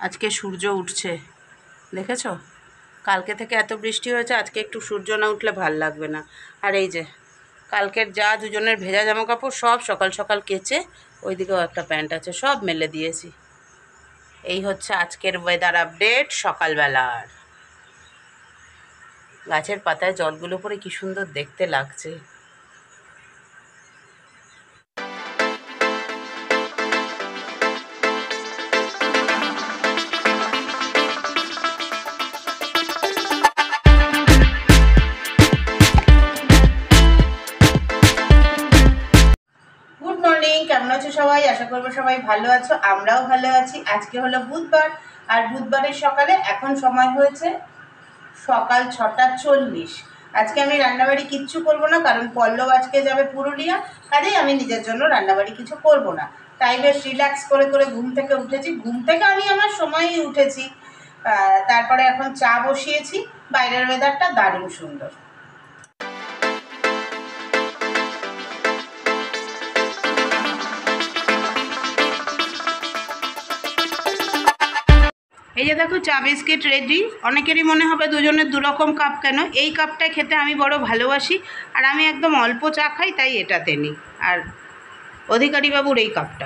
আজকে সূর্য উঠছে, দেখেছো? কালকে থেকে এত বৃষ্টি হয়েছে, আজকে একটু সূর্য না উঠলে ভাল লাগবে না। আর এই যে কালকের যা দুজনের ভেজা জামা কাপড় সব সকাল সকাল কেচে, ওইদিকেও একটা প্যান্ট আছে, সব মেলে দিয়েছি। এই হচ্ছে আজকের ওয়েদার আপডেট সকালবেলার। গাছের পাতায় জলগুলো পরে কি সুন্দর দেখতে লাগছে। গুড মর্নিং, কেমন আছো সবাই? আশা করবো সবাই ভালো আছো, আমরাও ভালো আছি। আজকে হলো বুধবার, আর বুধবারের সকালে এখন সময় হয়েছে সকাল 6:40। আজকে আমি রান্নাবাড়ি কিচ্ছু করব না, কারণ পল্লব আজকে যাবে পুরুলিয়া, কাজেই আমি নিজের জন্য রান্নাবাড়ি কিছু করব না। তাই বেশ রিল্যাক্স করে করে ঘুম থেকে উঠেছি। ঘুম থেকে আমি আমার সময়ই উঠেছি। তারপরে এখন চা বসিয়েছি। বাইরের ওয়েদারটা দারুণ সুন্দর। এই যে দেখো, চা বিস্কিট রেডি। অনেকেরই মনে হবে দুজনের দুরকম কাপ কেন। এই কাপটায় খেতে আমি বড় ভালোবাসি, আর আমি একদম অল্প চা খাই, তাই এটাতে নিই। আর অধিকারীবাবুর এই কাপটা।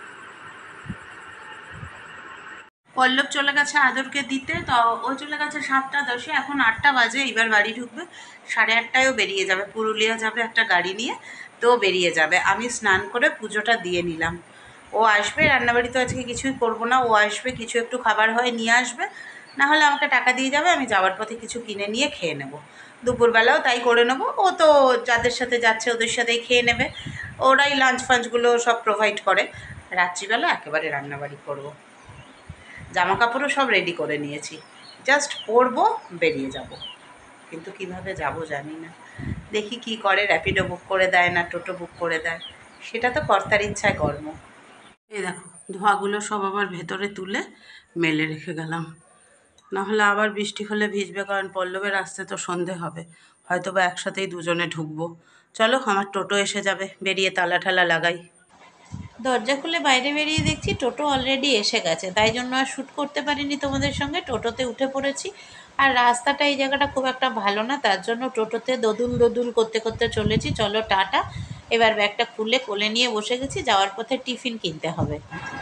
পল্লব চলে গেছে আদরকে দিতে, তো ও চলে গেছে 7:10। এখন 8টা বাজে, এবার বাড়ি ঢুকবে। 8:30টায়ও বেরিয়ে যাবে, পুরুলিয়া যাবে একটা গাড়ি নিয়ে, তো বেরিয়ে যাবে। আমি স্নান করে পুজোটা দিয়ে নিলাম। ও আসবে, রান্নাবাড়ি তো আজকে কিছুই করব না। ও আসবে, কিছু একটু খাবার হয় নিয়ে আসবে, না হলে আমাকে টাকা দিয়ে যাবে, আমি যাওয়ার পথে কিছু কিনে নিয়ে খেয়ে নেব। দুপুরবেলাও তাই করে নেবো। ও তো যাদের সাথে যাচ্ছে ওদের সাথেই খেয়ে নেবে, ওরাই লাঞ্চ ফাঞ্চগুলো সব প্রোভাইড করে। রাত্রিবেলা একেবারে রান্নাবাড়ি করব। জামা কাপড়ও সব রেডি করে নিয়েছি, জাস্ট পরবো, বেরিয়ে যাব। কিন্তু কিভাবে যাব জানি না। দেখি কি করে, র্যাপিডো বুক করে দেয় না টোটো বুক করে দেয়, সেটা তো কর্তার ইচ্ছায় কর্ম। এই দেখো, ধোয়াগুলো সব আবার ভেতরে তুলে মেলে রেখে গেলাম, নাহলে আবার বৃষ্টি হলে ভিজবে, কারণ পল্লবের আসতে তো সন্ধে হবে। হয়তো বা একসাথেই দুজনে ঢুকবো। চলো, আমার টোটো এসে যাবে, বেরিয়ে তালা ঠালা লাগাই। দরজা খুলে বাইরে বেরিয়ে দেখছি টোটো অলরেডি এসে গেছে, তাই জন্য আর শ্যুট করতে পারিনি তোমাদের সঙ্গে। টোটোতে উঠে পড়েছি। আর রাস্তাটা এই জায়গাটা খুব একটা ভালো না, তার জন্য টোটোতে দোদুল দোদুল করতে করতে চলেছি। চলো টাটা। এবার ব্যাগটা খুলে কোলে নিয়ে বসে গেছি, যাওয়ার পথে টিফিন কিনতে হবে।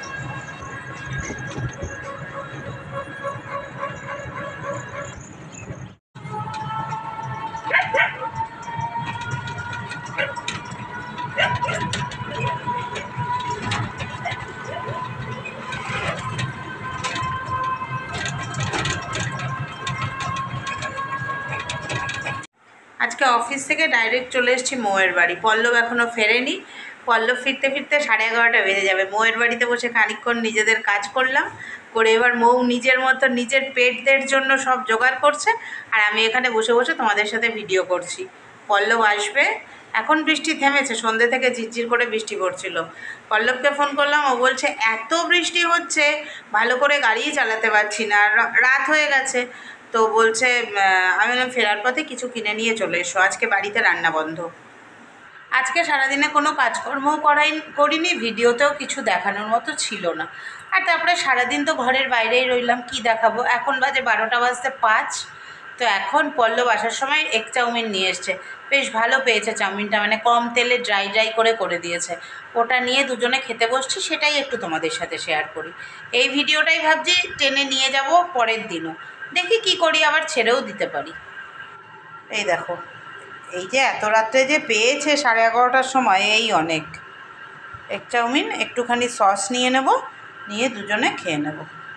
আজকে অফিস থেকে ডাইরেক্ট চলে এসেছি মৌয়ের বাড়ি। পল্লব এখনও ফেরেনি। পল্লব ফিরতে ফিরতে 11:30 বেজে যাবে। মৌয়ের বাড়িতে বসে খানিকক্ষণ নিজেদের কাজ করলাম, করে এবার মৌ নিজের মতো নিজের পেটদের জন্য সব জোগাড় করছে, আর আমি এখানে বসে বসে তোমাদের সাথে ভিডিও করছি। পল্লব আসবে। এখন বৃষ্টি থেমেছে, সন্ধ্যে থেকে ঝিরঝির করে বৃষ্টি পড়ছিল। পল্লবকে ফোন করলাম, ও বলছে এত বৃষ্টি হচ্ছে ভালো করে গাড়িই চালাতে পারছি না, রাত হয়ে গেছে। তো বলছে আমি বললাম ফেরার পথে কিছু কিনে নিয়ে চলে এসো, আজকে বাড়িতে রান্না বন্ধ। আজকে সারাদিনে কোনো কাজকর্মও করিনি, ভিডিওতেও কিছু দেখানোর মতো ছিল না। আর তারপরে সারাদিন তো ঘরের বাইরেই রইলাম, কি দেখাবো। এখন বাজে 12:05। তো এখন পল্লব আসার সময় এগ চাউমিন নিয়ে এসছে। বেশ ভালো পেয়েছে চাউমিনটা, মানে কম তেলে ড্রাই ড্রাই করে দিয়েছে। ওটা নিয়ে দুজনে খেতে বসছি, সেটাই একটু তোমাদের সাথে শেয়ার করি। এই ভিডিওটাই ভাবছি টেনে নিয়ে যাব পরের দিনও, দেখি কি করি, আবার ছেড়েও দিতে পারি। এই দেখো, এই যে এত রাত্রে যে পেয়েছে 11:30টার সময়, এই অনেক। এগ চাউমিন, একটুখানি সস নিয়ে নেব, নিয়ে দুজনে খেয়ে নেব।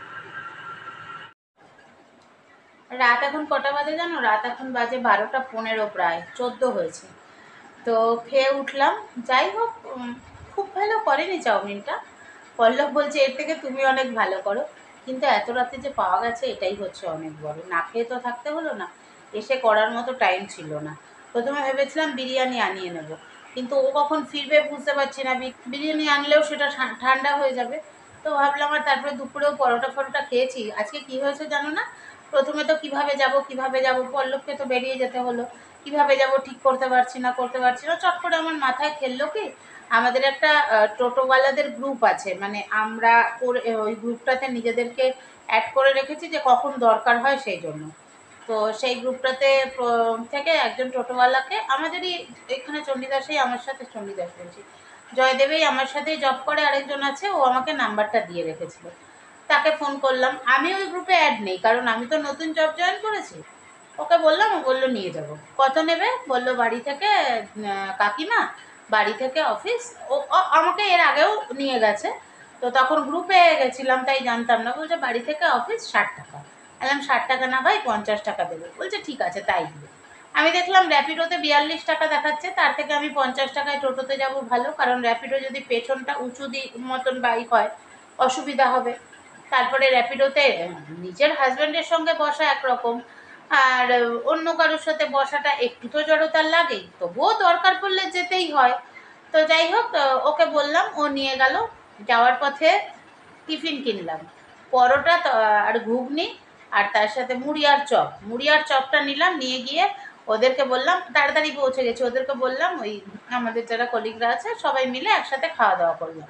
রাত এখন কটা বাজে জানো? রাত এখন বাজে 12:15, প্রায় 14 হয়েছে। তো খেয়ে উঠলাম। যাই হোক, খুব ভালো করেনি চাউমিনটা। পল্লব বলছে এর থেকে তুমি অনেক ভালো করো, কিন্তু এত রাতে যে পাওয়া গেছে এটাই হচ্ছে অনেক বড়। না খেয়ে তো থাকতে হলো না, এসে করার মতো টাইম ছিল না। প্রথমে ভেবেছিলাম বিরিয়ানি আনিয়ে নেব, কিন্তু ও কখন ফিরবে বুঝতে পারছি না। বিরিয়ানি আনলেও সেটা ঠান্ডা হয়ে যাবে। তো ভাবলাম, আর তারপরে দুপুরেও পরোটা ফরোটা খেয়েছি। আজকে কি হয়েছে জানো না? প্রথমে তো কিভাবে যাব পল্লবকে তো বেরিয়ে যেতে হলো। কীভাবে যাব ঠিক করতে পারছি না চট করে আমার মাথায় খেললো কি আমাদের একটা টোটোওয়ালাদের গ্রুপ আছে, মানে আমরা ওই গ্রুপটাতে নিজেদেরকে অ্যাড করে রেখেছি যে কখন দরকার হয় সেই জন্য। তো সেই গ্রুপটাতে থেকে একজন টোটোওয়ালাকে আমাদেরই এখানে চণ্ডীদাসেই আমার সাথে, চণ্ডীদাস বলছি, জয়দেবেই আমার সাথেই জব করে আরেকজন আছে, ও আমাকে নাম্বারটা দিয়ে রেখেছিল। তাকে ফোন করলাম, আমি ওই গ্রুপে অ্যাড নেই কারণ আমি তো নতুন জব জয়েন করেছি। ওকে বললাম, ও বললো নিয়ে যাব। কত নেবে বললো, বাড়ি থেকে কাকিমা, বাড়ি থেকে অফিস। ও আমাকে এর আগেও নিয়ে গেছে, তো তখন গ্রুপে গেছিলাম তাই জানতাম না। বলছে বাড়ি থেকে অফিস 60 টাকা। বললাম 60 টাকা না ভাই, 50 টাকা দেবে। বলছে ঠিক আছে তাই দিবে। আমি দেখলাম র্যাপিডোতে 42 টাকা দেখাচ্ছে, তার থেকে আমি 50 টাকায় টোটোতে যাব ভালো, কারণ র্যাপিডো যদি পেছনটা উঁচু মতন বাইক হয় অসুবিধা হবে। তারপরে র্যাপিডোতে নিজের হাজব্যান্ডের সঙ্গে বসা একরকম, আর অন্য কারোর সাথে বসাটা একটু তো জড়তার লাগেই, তবুও দরকার পড়লে যেতেই হয়। তো যাই হোক, ওকে বললাম, ও নিয়ে গেল। যাওয়ার পথে টিফিন কিনলাম, পরোটা আর ঘুগনি, আর তার সাথে মুড়ি আর চপটা নিলাম। নিয়ে গিয়ে ওদেরকে বললাম, তাড়াতাড়ি পৌঁছে গেছি, ওদেরকে বললাম ওই আমাদের যারা কলিগরা আছে সবাই মিলে একসাথে খাওয়া দাওয়া করলাম।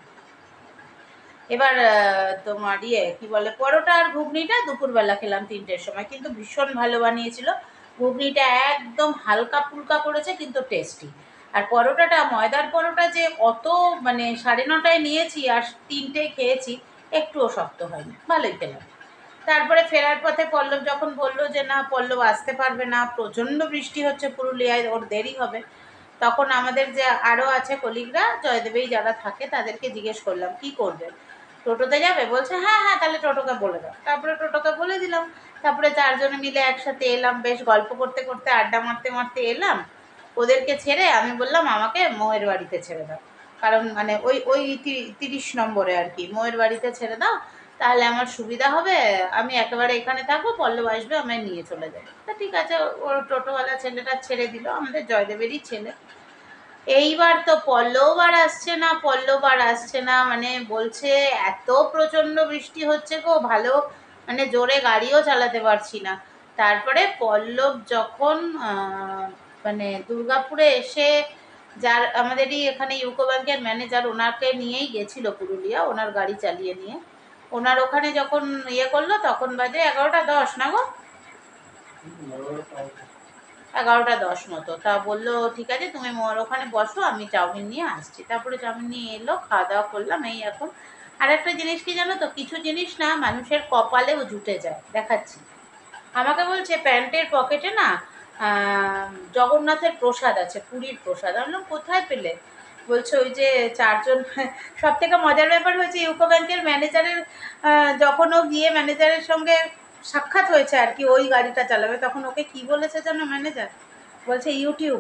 এবার তোমার কি বলে, পরোটা আর ঘুগনিটা দুপুরবেলা খেলাম 3টের সময়, কিন্তু ভীষণ ভালো বানিয়েছিল। ঘুগনিটা একদম হালকা ফুলকা করেছে কিন্তু টেস্টি। আর পরোটাটা, ময়দার পরোটা যে অত, মানে 9:30টায় নিয়েছি আর 3টে খেয়েছি, একটুও শক্ত হয়নি, ভালোই পেলাম। তারপরে ফেরার পথে পল্লব যখন বললো যে না পল্লব আসতে পারবে না, প্রচণ্ড বৃষ্টি হচ্ছে পুরুলিয়ায়, ওর দেরি হবে, তখন আমাদের যে আরও আছে কলিগরা জয়দেবেই যারা থাকে তাদেরকে জিজ্ঞেস করলাম কি করবে, টোটোতে যাবে? বলছে হ্যাঁ হ্যাঁ তাহলে টোটোকে বলে দাও। তারপরে টোটোকে বলে দিলাম। তারপরে 4জনে মিলে একসাথে এলাম, বেশ গল্প করতে করতে আড্ডা মারতে মারতে এলাম। ওদেরকে ছেড়ে আমি বললাম আমাকে মোয়ের বাড়িতে ছেড়ে দাও, কারণ মানে ওই ওই 30 নম্বরে আর কি, মোয়ের বাড়িতে ছেড়ে দাও, তাহলে আমার সুবিধা হবে, আমি একেবারে এখানে থাকবো, পল্লব আসবে আমায় নিয়ে চলে যাবে। তা ঠিক আছে, ওর টোটোওয়ালা ছেলেটা ছেড়ে দিল, আমাদের জয়দেবেরই ছেলে। এইবার তো পল্লব আর আসছে না, মানে বলছে এত প্রচণ্ড বৃষ্টি হচ্ছে গো, ভালো মানে জোরে গাড়িও চালাতে পারছি না। তারপরে পল্লব যখন মানে দুর্গাপুরে এসে, যার আমাদেরই এখানে ইউকো ব্যাংকের ম্যানেজার, ওনাকে নিয়েই গেছিল পুরুলিয়া, ওনার গাড়ি চালিয়ে নিয়ে। ওনার ওখানে যখন করলো তখন বাজে 11টা 10 না গো, 11টা 10 মতো। তা বললো ঠিক আছে তুমি মোর ওখানে বসো, আমি চাউমিন নিয়ে আসছি। তারপরে চাউমিন নিয়ে এলো, খাওয়া দাওয়া করলাম। এই এখন আর একটা জিনিস কি জানো তো, কিছু জিনিস না মানুষের কপালেও জুটে যায়, দেখাচ্ছি। আমাকে বলছে প্যান্টের পকেটে না জগন্নাথের প্রসাদ আছে, পুরীর প্রসাদ। আমি বললাম কোথায় পেলে? বলছে ওই যে 4জন, সব থেকে মজার ব্যাপার হয়েছে ইউকো ব্যাংকের ম্যানেজারের, যখন ও গিয়ে ম্যানেজারের সঙ্গে সাক্ষাৎ হয়েছে আর কি, ওই গাড়িটা চালাবে, তখন ওকে কি বলেছে জানো ম্যানেজার? বলছে ইউটিউব।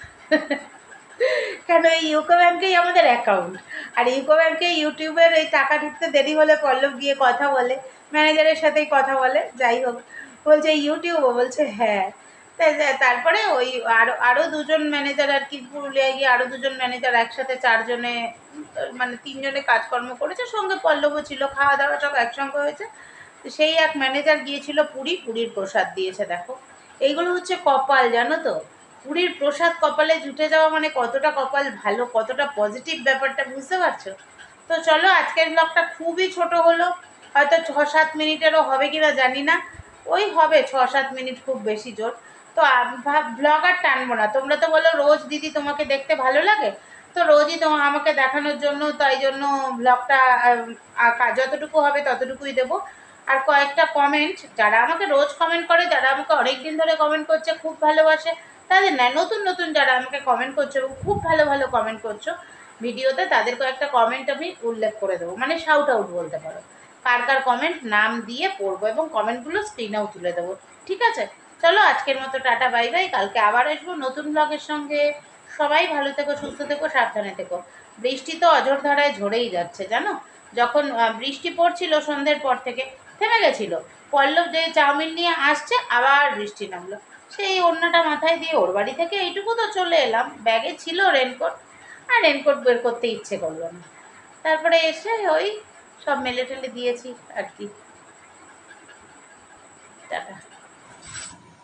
কেন এই ইউকো ব্যাংকেই আমাদের অ্যাকাউন্ট, আর ইউকো ব্যাংকে ইউটিউবের এই টাকা ঢুকতে দেরি হলে পল্লব গিয়ে কথা বলে, ম্যানেজারের সাথেই কথা বলে। যাই হোক, বলছে ইউটিউবও, বলছে হ্যাঁ। তারপরে ওই আরও 2জন ম্যানেজার আর কি, পুরুলিয়ায় গিয়ে আরও 2জন ম্যানেজার একসাথে 4জনে, মানে 3জনে কাজকর্ম করেছে, সঙ্গে পল্লবও ছিল, খাওয়া দাওয়া সব একসঙ্গে হয়েছে। সেই এক ম্যানেজার গিয়েছিল পুরীর প্রসাদ দিয়েছে। দেখো এইগুলো হচ্ছে কপাল, জানো তো, পুরীর প্রসাদ কপালে জুটে যাওয়া মানে কতটা কপাল ভালো, কতটা পজিটিভ ব্যাপারটা, বুঝতে পারছো? তো চলো, আজকের ব্লগটা খুবই ছোট হলো, হয়তো 6-7 মিনিটেরও হবে কিনা জানি না, ওই হবে 6-7 মিনিট, খুব বেশি জোর। তো ব্লগ আর টানবো না, তোমরা তো বলো রোজ দিদি তোমাকে দেখতে ভালো লাগে, তো রোজই আমাকে দেখানোর জন্য, তাই জন্য ব্লগটা যতটুকু হবে ততটুকুই দেবো। আর কয়েকটা কমেন্ট, যারা আমাকে রোজ কমেন্ট করে, যারা আমাকে অনেক দিন ধরে কমেন্ট করছে, খুব ভালোবাসে, তাদের না, নতুন নতুন যারা আমাকে কমেন্ট করছো এবং খুব ভালো ভালো কমেন্ট করছো ভিডিওতে, তাদের কয়েকটা কমেন্ট আমি উল্লেখ করে দেবো, মানে শাউট আউট বলতে পারো। কার কার কমেন্ট নাম দিয়ে পড়বো এবং কমেন্টগুলো স্ক্রিনেও তুলে দেবো, ঠিক আছে? চলো আজকের মতো টাটা বাই বাই, কালকে আবার আসবো নতুন ব্লগের সঙ্গে। সবাই ভালো থেকো, সুস্থ থেকো, সাবধানে থেকো। বৃষ্টি তো অঝোর ধারায় ঝরেই যাচ্ছে জানো, যখন বৃষ্টি পড়ছিল সন্ধ্যের পর থেকে থেমে গেছিল, পল্লব যে চাউমিন নিয়ে আসছে আবার বৃষ্টি নামলো, সেই ওড়নাটা মাথায় দিয়ে ওর বাড়ি থেকে এইটুকু তো চলে এলাম, ব্যাগে ছিল রেনকোট, আর রেনকোট বের করতে ইচ্ছে করলো না। তারপরে এসে ওই সব মেলে টেলে দিয়েছি আর কি। টাটা।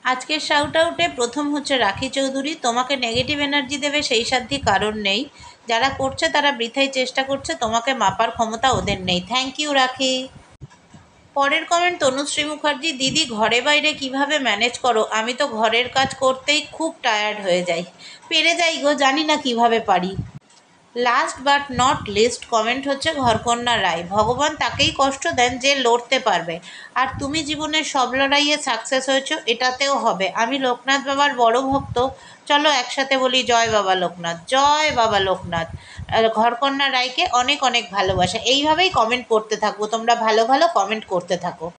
আজকের শাউট আউটে প্রথম হচ্ছে রাখি চৌধুরী। তোমাকে নেগেটিভ এনার্জি দেবে সেই সাধ্যি কারণ নেই, যারা করছে তারা বৃথাই চেষ্টা করছে, তোমাকে মাপার ক্ষমতা ওদের নেই। থ্যাংক ইউ রাখি। পরের কমেন্ট তনুশ্রী মুখার্জি, দিদি ঘরে বাইরে কিভাবে ম্যানেজ করো? আমি তো ঘরের কাজ করতেই খুব টায়ার্ড হয়ে যাই। পেরে যাই গো, জানি না কিভাবে পারি। Last but not least comment হচ্ছে ঘরকন্যা রায়, ভগবান তাকেই কষ্ট দেন যে লড়তে পারবে, আর তুমি জীবনের সব লড়াইয়ে সাকসেস হয়েছো, এটাতেও হবে। আমি লোকনাথ বাবার বড় ভক্ত, চলো একসাথে বলি জয় বাবা লোকনাথ, জয় বাবা লোকনাথ। ঘরকন্যা রায়কে অনেক অনেক ভালোবাসা। এইভাবেই কমেন্ট করতে থাকবো, তোমরা ভালো ভালো কমেন্ট করতে থাকো।